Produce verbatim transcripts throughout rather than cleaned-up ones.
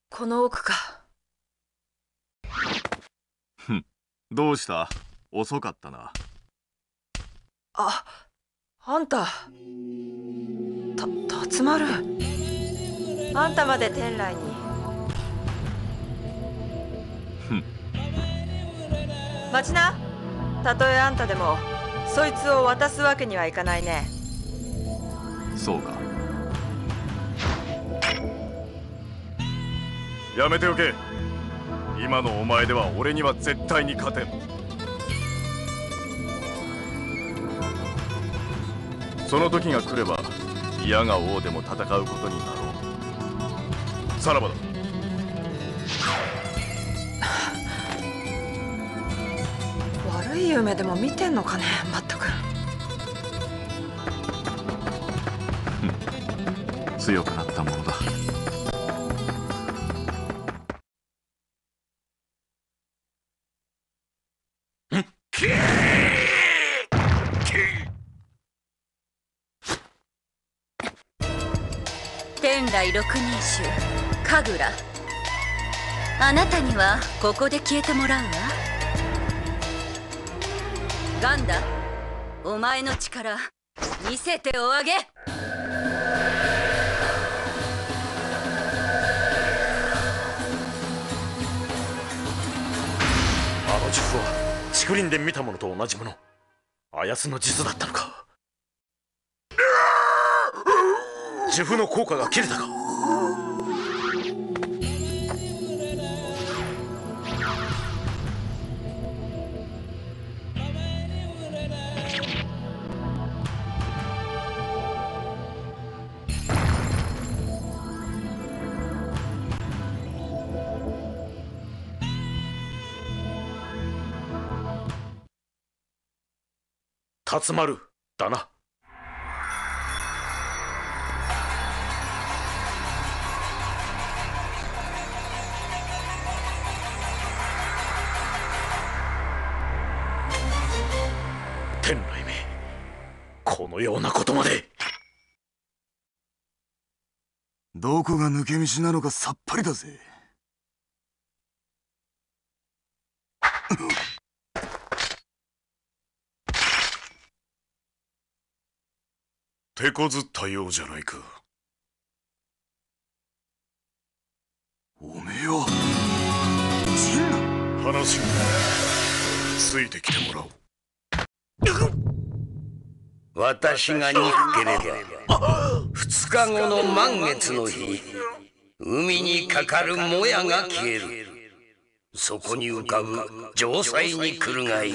この奥か。 ふん、どうした？遅かったな。 あ、あんた。た、辰丸。あんたまで天来に。 ふん。 待ちな。たとえあんたでも、そいつを渡すわけにはいかないね。 そうか。やめておけ。今のお前では俺には絶対に勝てん。その時が来れば嫌が王でも戦うことになろう。さらばだ。 悪い夢でも見てんのかね、まったく。 強くなったものだ。 天来六人衆神楽、あなたにはここで消えてもらうわ。ガンダ、お前の力見せておあげ。 あの術は竹林で見たものと同じもの。あやつの術だったのか。呪符の効果が切れたか。辰丸だな。天来め、このようなことまで。 どこが抜け道なのかさっぱりだぜ。 手こずったようじゃないか。 おめえは陣那。話がついてきてもらおう。 私が憎ければ二日後の満月の日、海にかかるもやが消える。そこに浮かぶ城塞に来るがいい。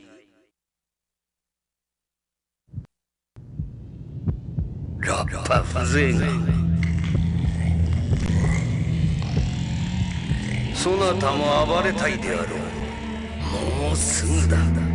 ラッパ風情が。そなたも暴れたいであろう。もうすぐだ。